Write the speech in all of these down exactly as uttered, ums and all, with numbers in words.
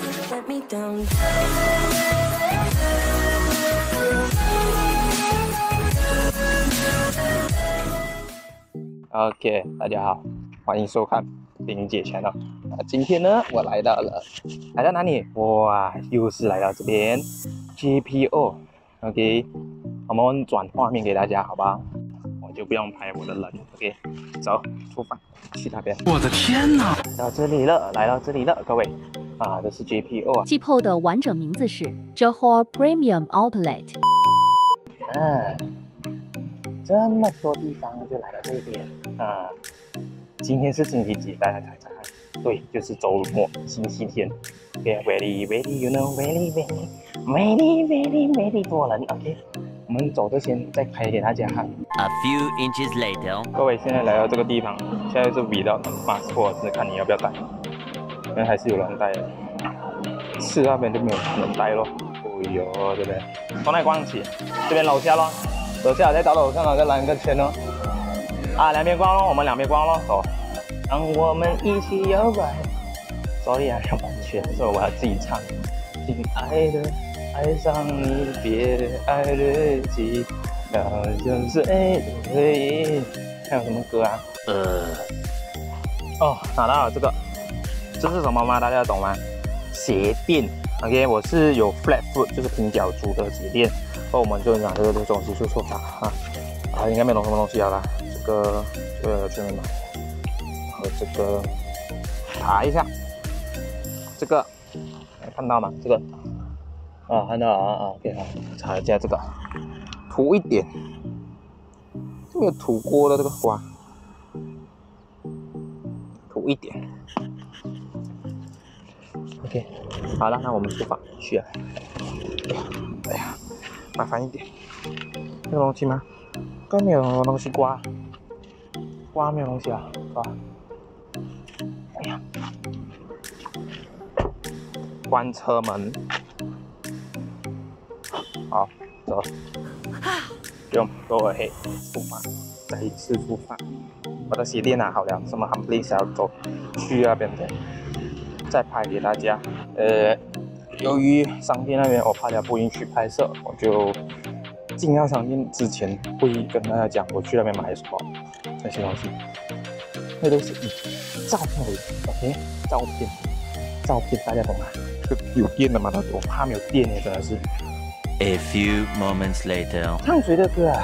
OK， 大家好，欢迎收看林姐 channel。啊，今天呢，我来到了，来到哪里？哇，又是来到这边 G P O。OK， 我们转画面给大家，好吧？我就不用拍我的人。OK， 走，出发，去那边。我的天哪！到这里了，来到这里了，各位。啊，这是 G P O 啊。 G P O 的完整名字是 Johor Premium Outlet。 嗯。这么多地方就来到这边啊！今天是星期几？大家猜猜看？对，就是周末，星期天。OK，very very，you know，very very very very very 多人。OK， 我们走之前再拍给大家看。 A few inches later， 各位现在来到这个地方，现在是 without passport， 是看你要不要带，因为还是有人带的。是那边就没有人带咯。哎呦，这边从哪逛起？这边楼下咯。楼下再到楼上了，再拦个圈哦。啊，两边逛咯，我们两边逛咯，走。让我们一起摇摆。sorry 啊，要版权，所以我要自己唱。亲爱的，爱上你，别爱日记，好像是爱的回忆。还有什么歌啊？呃，哦，拿到了这个，这是什么吗？大家懂吗？鞋垫。OK， 我是有 flat foot， 就是平脚族的鞋垫。那我们就拿这个东西去做法啊，啊，应该没有什么东西了啦。这个这个去哪买？和这个查一下，这个看到吗？这个啊，看到啊啊 ，OK 好，查一下这个，涂一点，没有涂过的这个花，涂一点 ，OK， 好了，那我们出发去啊。哎呀，哎呀。麻烦一点，有东西吗？该没有东西刮，刮没有东西啊，刮。哎呀，关车门。好，走。不用 ，Go ahead， 出发，再一次出发。我的鞋垫拿好了，什么 Humbly 要走去那边的，再拍给大家。呃。由于商店那边我怕他不允许拍摄，我就进到商店之前会跟大家讲我去那边买什么那些东西，那都是以照片为主 ，OK？ 照片，照片大家懂吗？这个有电的吗？我怕没有电耶，真的是。 A few moments later， 唱谁的歌啊？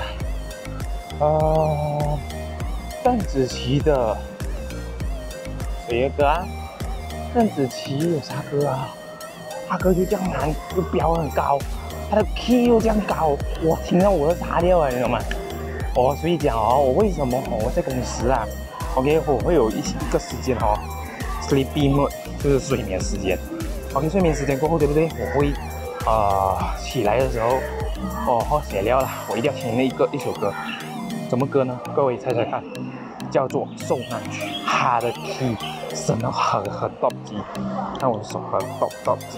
呃，邓紫棋的，谁的歌啊？邓紫棋有啥歌啊？他歌就这样难，这个标很高，他的 key 又这样高，我听到我都傻掉了，你懂吗？哦，所以讲哦，我为什么哦我在公司啊 ，OK， 我会有一一个时间哦 ，sleepy mode 就是睡眠时间 ，OK， 睡眠时间过后对不对？我会啊、呃、起来的时候，哦喝血料了，我一定要听那一个一首歌，什么歌呢？各位猜猜看，叫做《受难曲》，它的 key 真的很很高级，看我的手很高高级。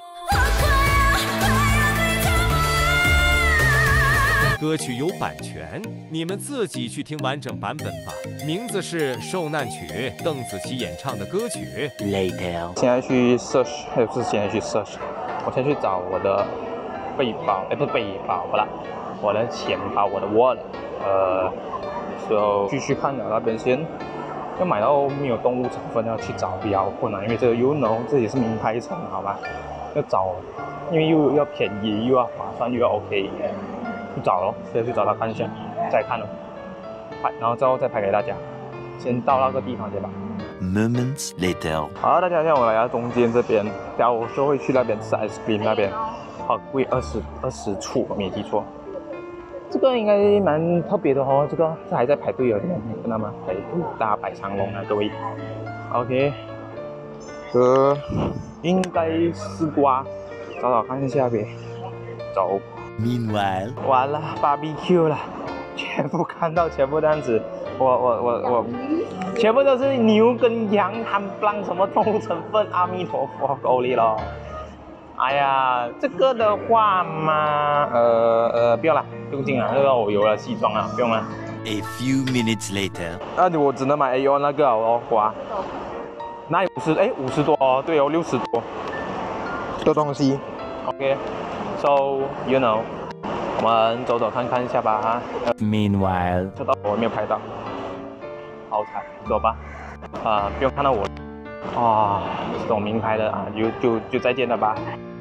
歌曲有版权，你们自己去听完整版本吧。名字是《受难曲》，邓紫棋演唱的歌曲。 Later， 现在去 search， 还不是现在去 search， 我先去找我的背包，哎，不是背包不啦，我的钱包，我的 wallet， 呃，就继续看了那边先。要买到没有动物成分，要去找比较困难，因为这个 you know 这也是名牌城，好吧？要找，因为又要便宜，又要划算，又要 OK， 去找咯，直接去找他看一下，再看咯，拍，然后之后再拍给大家。先到那个地方先吧。 Moments later， 好，大家现在我来到中间这边，然后我就会去那边吃 ice cream 那边，好贵，二十二十处，我没记错。这个应该蛮特别的哦，这个这还在排队哦，你看到吗？排队大排长龙啊，各位。OK， 这应该是瓜，找找看一下呗。走。 Meanwhile， 完了 ，barbecue 了，全部看到，全部这样子，我我我我，全部都是牛跟羊，含不让什么动物成分，阿弥陀佛，够力了。哎呀，这个的话嘛，呃呃，不要了，不用紧了，这个我有了西装了，不用了。 A few minutes later， 那我只能买 A O 那个哦，瓜。那五十哎五十多哦，对哦六十多， 的东西。OK，so you know， 我们走走看看一下吧。 Meanwhile， 这道我没有拍到，好惨，走吧。啊、呃，不用看到我。啊、哦，这种名牌的啊，就就就再见了吧。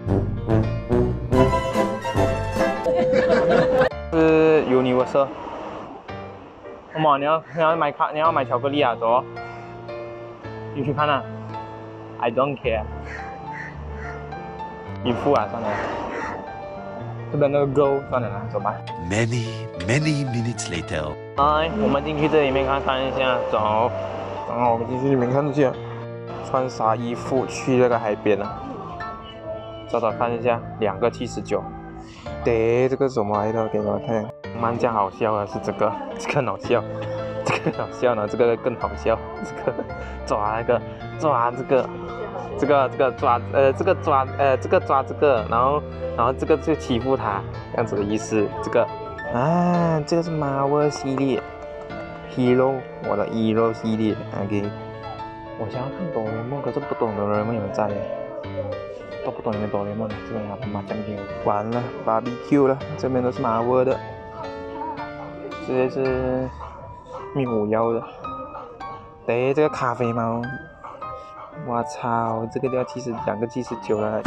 是 Universal。什么？你要你要买卡？你要买巧克力啊？走、哦，你去看啊。I don't care。一副啊，算了。这边那个 Go 算了啦，走吧。 Many many minutes later， 来，我们进去这里面看看一下，走。然后我们进去里面看一下，穿啥衣服去那个海边啊？找找看一下，两个七十九。对，这个什么来的？给你们看。蛮讲好笑的是这个，这个好笑，这个好笑呢，这个更好笑，这个抓那个抓这个。这个这个抓呃这个抓呃这个抓这个，然后然后这个就欺负他，这样子的意思。这个啊，这个是 Marvel 系列 Hero， 我的 Hero 系列 ，OK。我想要看哆啦 A 梦，可是不懂哆啦 A 梦有没有在耶，都不懂有没有哆啦 A 梦的，这边还麻将片。完了 ，Barbecue 了，这边都是 Marvel 的，这些是灭火妖的。对，这个咖啡猫。我操，这个都要七十两个七十九了。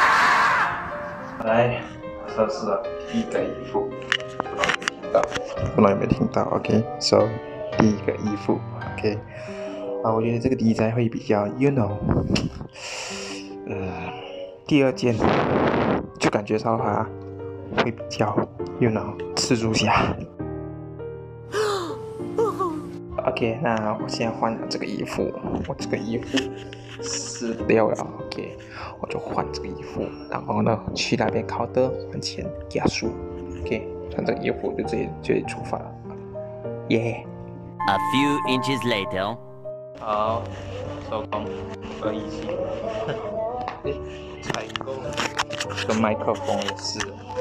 来，测试了第一个衣服，不知道有没有听到 ？OK，so、okay, 第一个衣服 ，OK， 啊，我觉得这个 design 会比较 ，you know， 呃，第二件就感觉到它会比较 ，you know， 蜘蛛侠。OK， 那我现在换了这个衣服，我这个衣服湿掉了 ，OK， 我就换这个衣服，然后呢去那边考的还钱加数 ，OK， 穿这个衣服就直接就出发了，耶、yeah ！A few inches later， 好，收工，可以去，哎，采购，这麦克风也是。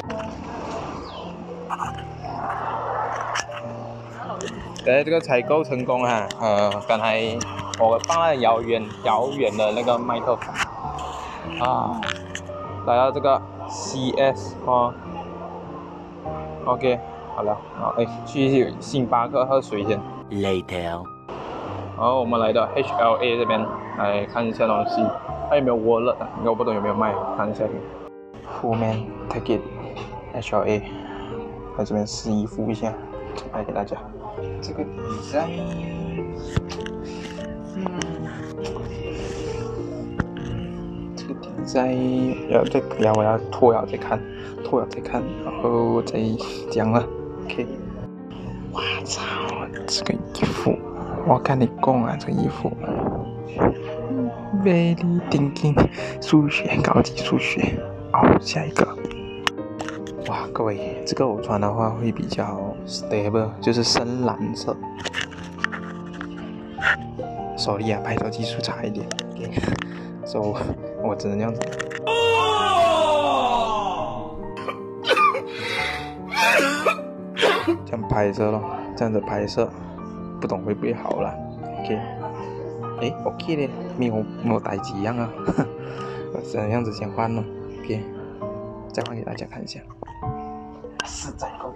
哎，这个采购成功哈，呃，刚才我放了遥远遥远的那个麦克风啊，来到这个 C S 哦 ，OK， 好了，好，哎，去星巴克喝水先。 Later， 然后我们来到 H L A 这边来看一下东西，还有没有 wallet 啊？我不懂有没有卖，看一下。Full man take it H L A， 来这边试衣服一下，来给大家。这个 design， 嗯，这个 design 要再要我要脱了再看，脱了再看，然后再讲了 ，OK。我操，这个衣服，我跟你讲啊，这个衣服 ，very thinking， 数学高级数学，好，下一个。哇，各位，这个我穿的话会比较 stable， 就是深蓝色。sorry 啊，拍照技术差一点 ，OK，so 我只能这样子。这样拍摄咯，这样子拍摄，不懂会不会好啦 ？OK， 哎 ，OK 的，没有没有代志一样啊，我这样子先换咯 ，OK， 再换给大家看一下。是在够，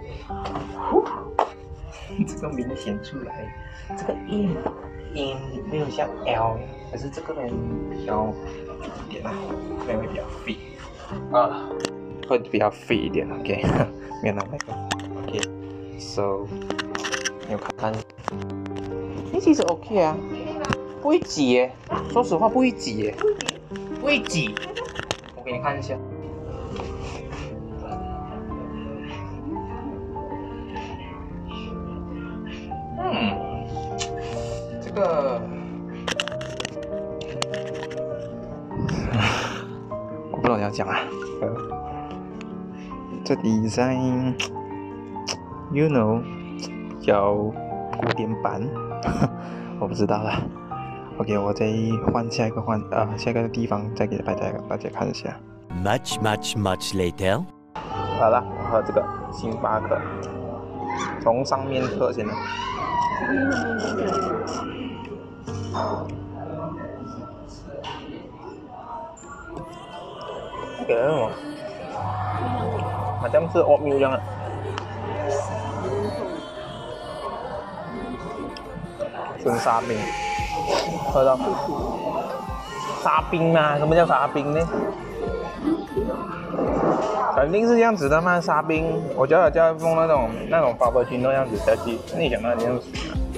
这个明显出来，这个 in in 没有像 L， 可是这个人比较一点啊，这边会比较 fit 啊，会比较 fit 一点 ，OK， 没有那么那个 ，OK，so 你有看看？哎，其实 OK 啊，不会挤耶，说实话不会挤耶，不会挤，我给你看一下。嗯，这个我不知道你要讲啊。呃，这 design，you know， 比较古典版，我不知道啦。OK， 我再换下一个换啊、呃、下一个地方再给大家大家看一下。 Much much much later， 好了，我喝这个星巴克，从上面喝先了。 给了什么？好像是 oatmeal 一样的。纯沙冰，喝到沙冰吗？什么叫沙冰呢？肯定是这样子的嘛，沙冰。我叫他叫用那种那种法国军那样子下去，你想那这样子。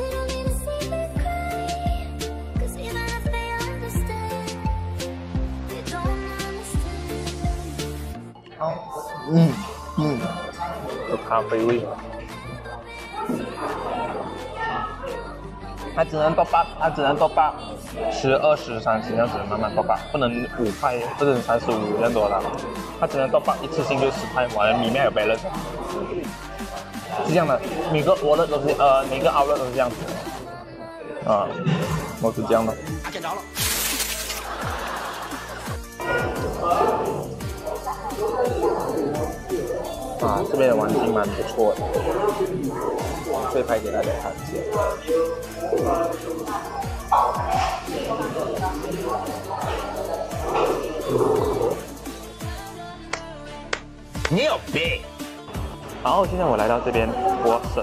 嗯嗯，有咖啡味。它只能多八，它只能多八，十、二十、三十这样子慢慢多八，不能五块或者三十五这样多的，它只能多八，一次性就十块，完了里面有 balance， 是这样的，每个 wallet 都是呃每个 outlet 都是这样子的，啊，都是这样的。 见着了。 啊，这边的环境蛮不错的，可以拍给大家看一下。 你有病！ 然后现在我来到这边波神，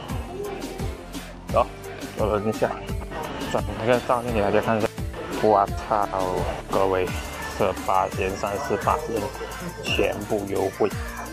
走，我轮一下，转那个照片给大家看一下。我操，各位，这八千、三十八千，全部优惠。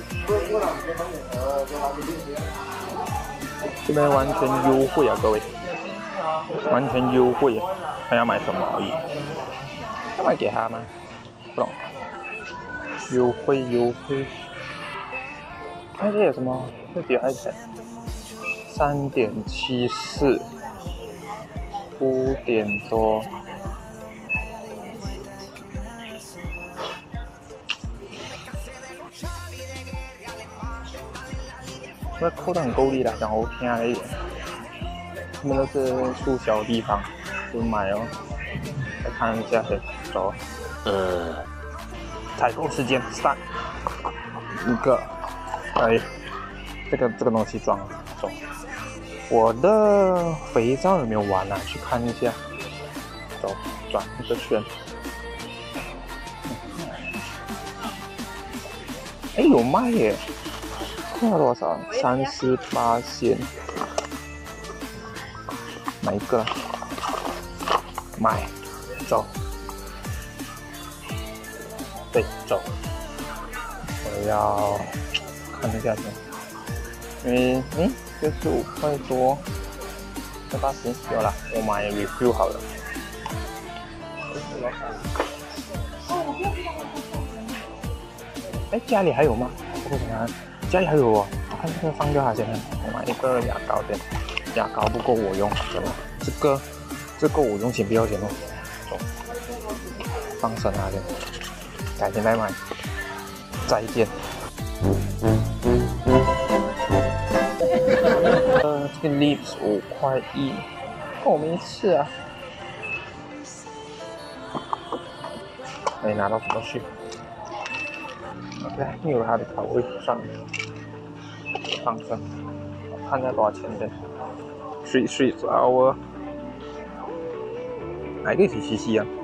这边完全优惠啊，各位，完全优惠啊！他要买什么而已？要买给他吗？不懂。优惠优惠。看这有什么？这几块钱？三点七四，五点多。这扣的很够力的，讲好听一点。他们都是促销地方，就买哦。再看一下，走。呃，采购时间 start。一个，哎，这个这个东西装了，走。我的肥皂有没有完啊？去看一下。走，转一个圈。哎，有卖耶！要多少？三十八仙。买一个，买，走。对，走。我要看一下先，因为嗯，六十五块多，这八十有了，我买 review 好了。哎，家里还有吗？我看看，家里还有哦。我看这个放掉它先，我买一个牙膏先，牙膏不够我用，真的。这个这够我用，先不要钱哦。走，放生它先，改天再买。再见。呃，这个 lips 五块一，我没吃啊。没拿到什么去。OK， 没有它的口味，算了，放生。看一下多少钱的。Sweet Sweet Sour， 哪个是七七啊？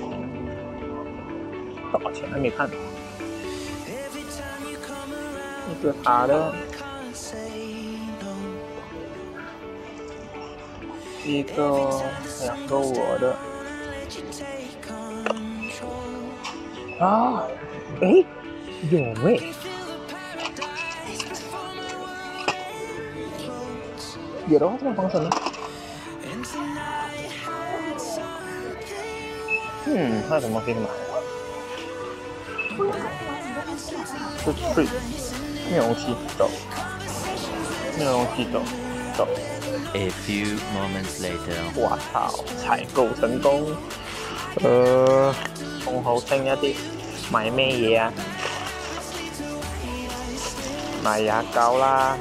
多少钱还没看。这是他的，一个两个我的。啊，哎，有哎。有的话这么放生呢？嗯，还有什么可以买？是 free， 没有东西走，没有东西走，走。 A few moments later， 我操，采购成功。呃，從後聽一啲，買咩嘢啊？買牙膏啦。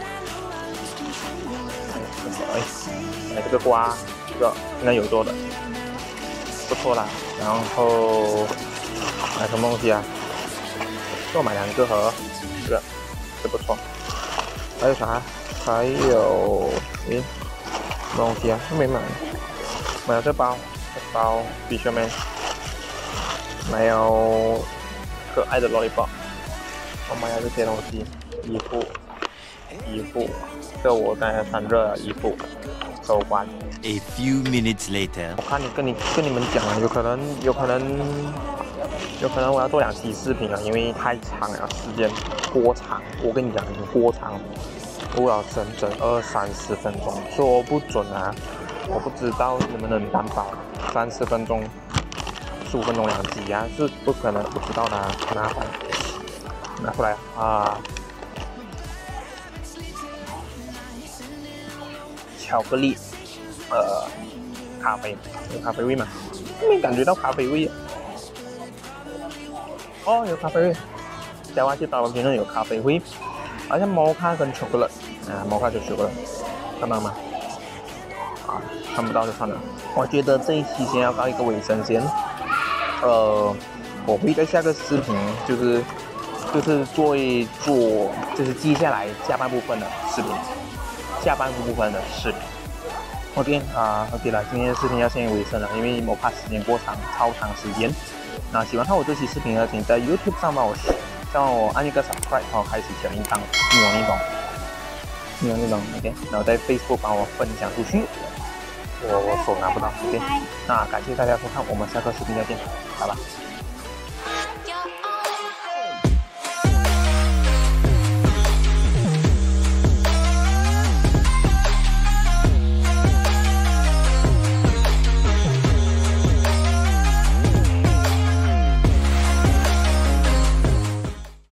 哎，买这个瓜，这个应该有做的，不错啦。然后买什么东西啊？又买两个盒，这个这不错。还有啥？还有诶，什么东西啊？没买，买了这包，这包 Fisherman， 没有可爱的 lollipop。我买了这些东西，衣服，衣服，这我刚才穿热的衣服，手环。 A few minutes later. 我看你跟你跟你们讲了，有可能有可能有可能我要做两期视频了，因为太长了，时间过长。我跟你讲，已经过长，过了整整二三十分钟，说不准啊，我不知道能不能担保三十分钟、十五分钟两集啊，是不可能，不知道的、啊，拿来拿出来啊，巧克力。 呃，咖啡有咖啡味吗？没感觉到咖啡味。哦，有咖啡味。加瓦西达文评论有咖啡味，好像摩卡跟巧克力啊，摩卡就巧克力，看到吗？啊，看不到就算了。我觉得这一期先要到一个尾声先。呃，我会在下个视频就是就是做一做，就是接下来下半部分的视频，下半部分的视频。 OK 啊 ，OK 了，今天的视频要先尾声了，因为我怕时间过长，超长时间。那喜欢看我这期视频的，请在 YouTube 上帮我帮我按一个 subscribe， 然后开启小铃铛，听我那种，听我那种 OK， 然后在 Facebook 帮我分享出去。我我手拿不到 OK， 那感谢大家收看，我们下个视频再见，拜拜。